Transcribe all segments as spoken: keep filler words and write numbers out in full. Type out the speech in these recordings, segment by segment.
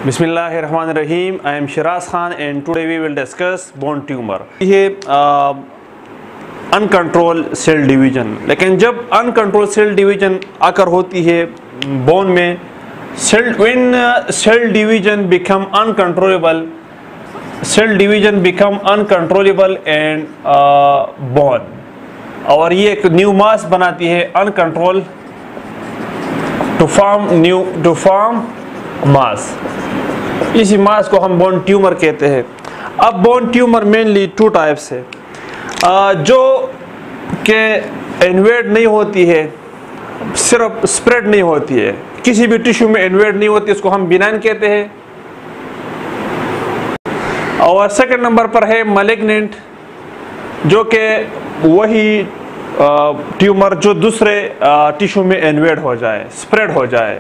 Bismillahirrahmanirrahim. I am Shiraz Khan and today we will discuss bone tumor. ये uncontrol cell division, लेकिन जब uncontrol cell division आकर होती है बोन में, cell when cell division become uncontrollable cell division become uncontrollable and bone, और ये एक न्यू मास बनाती है uncontrol to form new to form mass. इसी मास को हम बोन ट्यूमर कहते हैं। अब bone tumor mainly two types है, आ, जो के इन्वेड नहीं होती है, सिर्फ स्प्रेड नहीं होती है, किसी भी टिश्यू में इन्वेड नहीं होती, उसको हम बिनाइन कहते हैं। और सेकंड नंबर पर है मैलिग्नेंट, जो कि वही ट्यूमर जो दूसरे टिश्यू में इन्वेड हो जाए, स्प्रेड हो जाए।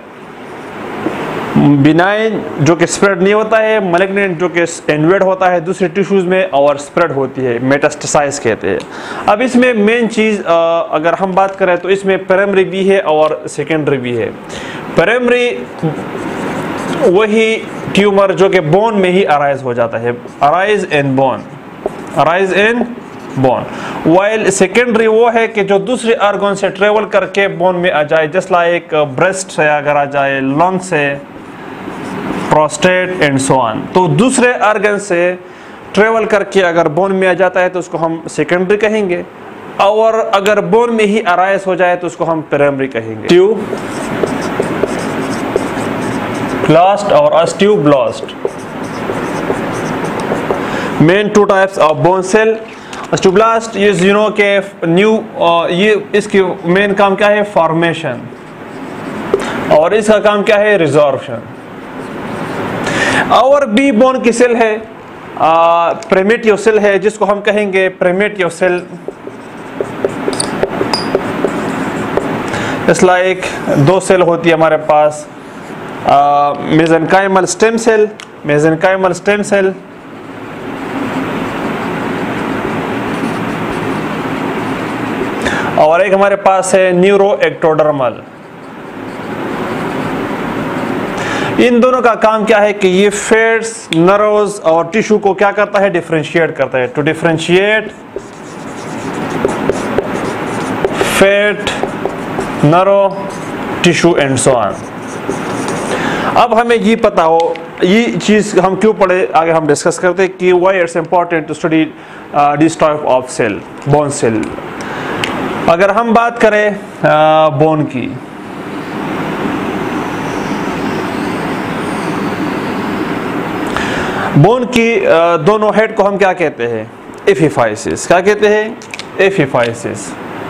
बिनाइन जो कि स्प्रेड नहीं होता है, मैलिग्नेंट जो कि इन्वेड होता है दूसरे टिश्यूज में और स्प्रेड होती है, मेटास्टेसाइज कहते हैं। अब इसमें मेन चीज़ अगर हम बात करें तो इसमें प्राइमरी भी है और सेकेंडरी भी है। प्राइमरी वही ट्यूमर जो कि बोन में ही अराइज हो जाता है, arise in bone, arise in bone. While secondary वो है कि जो दूसरे ऑर्गन से ट्रेवल करके बोन में आ जाए, जस्ट लाइक ब्रेस्ट से अगर आ जाए, लंग से, प्रोस्टेट एंड सो ऑन। तो दूसरे ऑर्गन से ट्रेवल करके अगर बोन में आ जाता है तो उसको हम सेकेंडरी कहेंगे, और अगर बोन में ही अराइज हो जाए तो उसको हम प्राइमरी कहेंगे। ट्यूब ब्लास्ट और osteoblast, main two types of bone cell. Osteoblast is you know के न्यू, ये इसकी मेन काम क्या है, फॉर्मेशन, और इसका काम क्या है, रिजॉर्प्शन। और भी बोन की सेल है, प्रिमिटिव सेल है, जिसको हम कहेंगे प्रिमिटिव सेल। इस लाइक दो सेल होती है हमारे पास, mesenchymal stem cell, mesenchymal stem cell, और एक हमारे पास है न्यूरोएक्टोडर्मल। इन दोनों का काम क्या है कि ये फैट्स, नर्व्स और टिश्यू को क्या करता है, डिफरेंशिएट करता है, to differentiate fat, nerve, tissue and so on. अब हमें ये पता हो, ये चीज़ हम क्यों पढ़े, आगे हम डिस्कस करते हैं कि why it's important to study this type of cell, bone cell. अगर हम बात करें बोन uh, की, बोन की uh, दोनों हेड को हम क्या कहते हैं, एपिफाइसिस। क्या कहते हैं, एपिफाइसिस।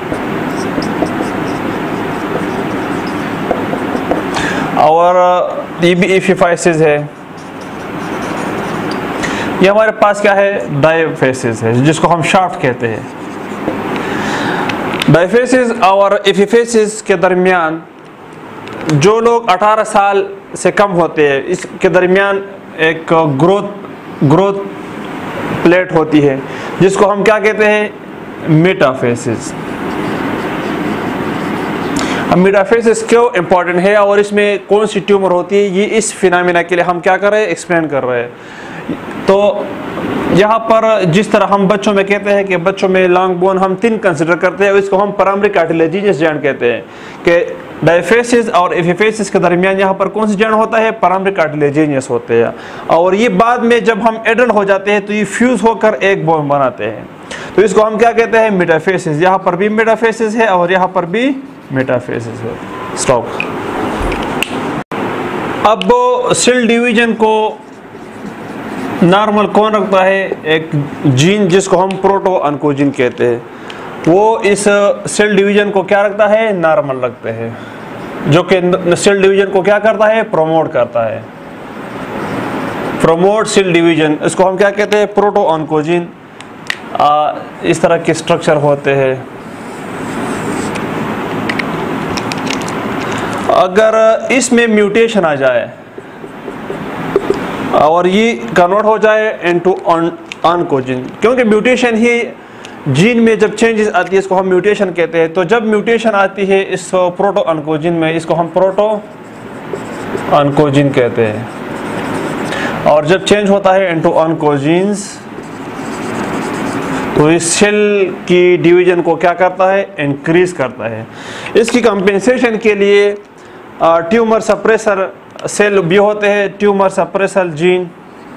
और uh, ये भी एपिफाइसिस है। ये हमारे पास क्या है, डायफेसिस है, जिसको हम शाफ्ट कहते हैं। डायफेसिस और एपिफेसिस के दरमियान जो लोग अठारह साल से कम होते हैं, इसके दरमियान एक ग्रोथ ग्रोथ प्लेट होती है, जिसको हम क्या कहते हैं, मेटाफेसिस। अब मेटाफेसिस क्यों इम्पोर्टेंट है और इसमें कौन सी ट्यूमर होती है, ये इस फिनोमेना के लिए हम क्या कर रहे हैं, एक्सप्लेन कर रहे हैं। तो यहाँ पर जिस तरह हम बच्चों में कहते हैं कि बच्चों में लॉन्ग बोन हम तीन कंसिडर करते हैं, इसको हम प्राइमरी कार्टिलेजिनस जॉइंट कहते हैं, कि डायफेसिस और एपिफेसिस के दरमियान यहाँ पर कौन सी जॉइंट होता है, प्राइमरी कार्टिलेजिनस होते हैं। और ये बाद में जब हम एडल्ट हो जाते हैं तो ये फ्यूज होकर एक बोन बनाते हैं, तो इसको हम क्या कहते हैं, मेटाफेसिस। यहाँ पर भी मेटाफेसिस है और यहाँ पर भी मेटाफेसिस है। स्टॉप। अब सेल डिवीजन को नॉर्मल कौन रखता है, एक जीन जिसको हम प्रोटो ऑन्कोजीन कहते हैं, वो इस सेल डिवीजन को क्या रखता है, नॉर्मल रखते हैं, जो कि सेल डिवीजन को क्या करता है, प्रमोट करता है, प्रमोट सेल डिवीजन। इसको हम क्या कहते हैं, प्रोटो ऑन्कोजीन। इस तरह के स्ट्रक्चर होते हैं। अगर इसमें म्यूटेशन आ जाए और ये कन्वर्ट हो जाए इनटू ऑन्कोजीन, क्योंकि म्यूटेशन ही जीन में जब चेंजेस आती है इसको हम म्यूटेशन कहते हैं। तो जब म्यूटेशन आती है इस प्रोटो ऑन्कोजीन में, इसको हम प्रोटो ऑन्कोजीन कहते हैं। और जब चेंज होता है इनटू ऑन्कोजीन्स तो इस सेल की डिवीजन को क्या करता है, इंक्रीज करता है। इसकी कंपेंसेशन के लिए ट्यूमर सप्रेसर सेल भी होते हैं, ट्यूमर सप्रेसर जीन,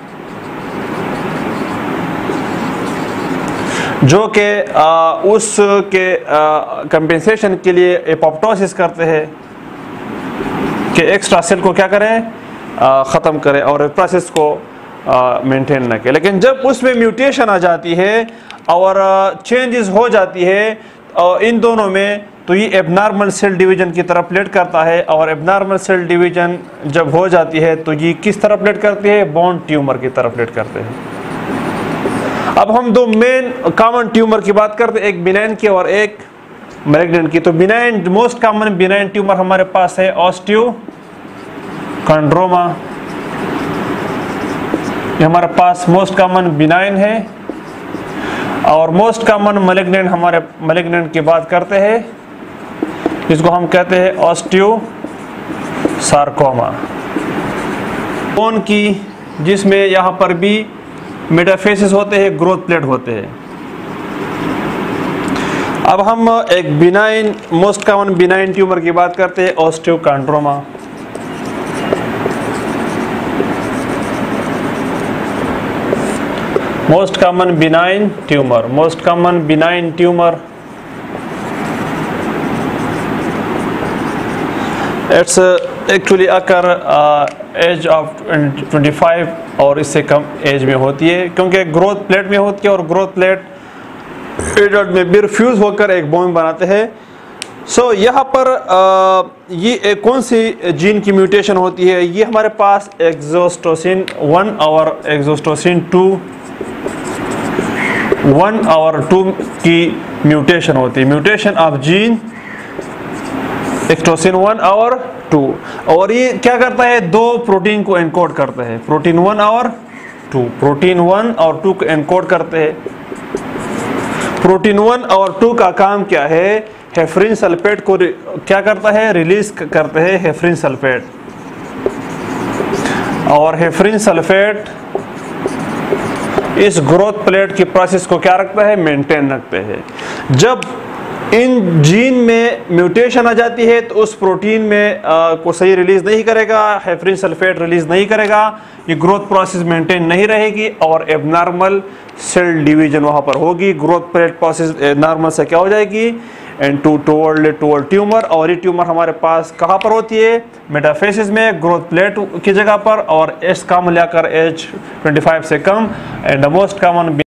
जो कि उस के कंपेंसेशन के लिए एपोप्टोसिस करते हैं कि एक्स्ट्रा सेल को क्या करें, ख़त्म करें और प्रोसेस को मेंटेन न करें। लेकिन जब उसमें म्यूटेशन आ जाती है और चेंजेस हो जाती है और इन दोनों में, तो ये एबनॉर्मल सेल डिवीजन की तरफ लेट करता है। और एबनॉर्मल सेल डिवीजन जब हो जाती है तो ये किस तरफ लेट करती है, बोन ट्यूमर की तरफ लेट करते हैं। अब हम दो मेन कॉमन ट्यूमर की बात करते हैं, एक बिनाइन की और एक मैलिग्नेंट की। तो benign, most common benign tumour हमारे पास है ऑस्टियोकॉन्ड्रोमा, ये हमारे पास मोस्ट कॉमन बिनाइन है। और मोस्ट कॉमन मैलिग्नेंट, हमारे मैलिग्नेंट की बात करते हैं जिसको हम कहते हैं ऑस्टियोसार्कोमा। बोन की, जिसमें यहाँ पर भी मेटाफेसिस होते हैं, ग्रोथ प्लेट होते हैं। अब हम एक benign, most common benign tumour की बात करते हैं, osteochondroma. Most common benign tumour, most common benign tumour, it's actually occur age of पच्चीस और इससे कम एज में होती है, क्योंकि ग्रोथ प्लेट में होती है और ग्रोथ प्लेट एडल्ट में भी रिफ्यूज होकर एक बोन बनाते हैं। सो so, यहाँ पर uh, ये एक कौन सी जीन की म्यूटेशन होती है, ये हमारे पास एक्सोस्टोसिन वन और एक्सोस्टोसिन टू वन और टू की म्यूटेशन होती है। Mutation of gene exostosin one और टू, और ये क्या करता है, दो प्रोटीन को एनकोड करता है, प्रोटीन वन और टू, प्रोटीन वन और टू को एनकोड करते हैं। प्रोटीन वन और टू का काम क्या है, हेफरिन सल्फेट को क्या करता है, रिलीज करते हैं हेफरिन सल्फेट, और हेफरिन सल्फेट इस ग्रोथ प्लेट की प्रोसेस को क्या रखता है, मेंटेन रखते हैं। जब इन जीन में म्यूटेशन आ जाती है तो उस प्रोटीन में आ, को सही रिलीज नहीं करेगा, हेफरिन सल्फेट रिलीज नहीं करेगा, ये ग्रोथ प्रोसेस मेंटेन नहीं रहेगी और एबनॉर्मल सेल डिवीजन वहाँ पर होगी। ग्रोथ प्लेट प्रोसेस नॉर्मल से क्या हो जाएगी, and to toward toward tumour. और ये ट्यूमर हमारे पास कहाँ पर होती है, मेटाफेसिस में, ग्रोथ प्लेट की जगह पर, और एज कम लेकर एज पच्चीस से कम। And the most common